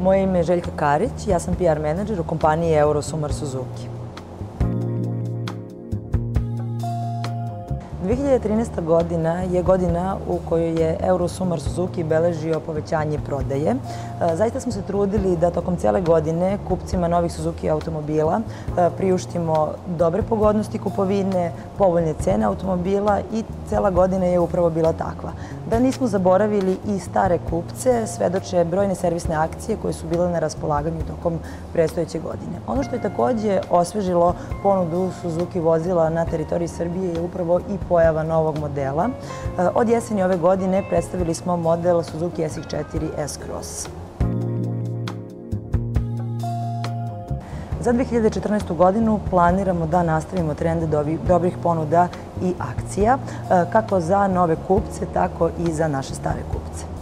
Moje ime je Željka Karić, ja sam PR menadžer u kompaniji Eurosumar Suzuki. 2013. godina je godina u kojoj je Eurosumar Suzuki beležio povećanje prodaje. Zaista smo se trudili da tokom cijele godine kupcima novih Suzuki automobila priuštimo dobre pogodnosti kupovine, povoljne cene automobila i cijela godina je upravo bila takva. Da nismo zaboravili i stare kupce, svedoče brojne servisne akcije koje su bile na raspolaganju tokom predstojeće godine. Ono što je također osvežilo ponudu Suzuki vozila na teritoriji Srbije je upravo i pojava novog modela. Od jeseni ove godine predstavili smo model Suzuki SX4 S-Cross. Za 2014. godinu planiramo da nastavimo trend dobrih ponuda i akcija, kako za nove kupce, tako i za naše stare kupce.